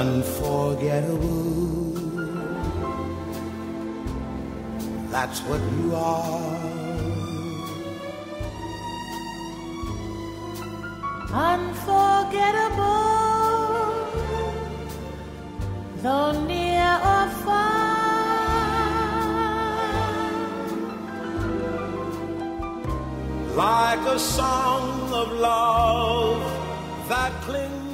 unforgettable. That's what you are. Unforgettable, though near or far. Like a song of love that clings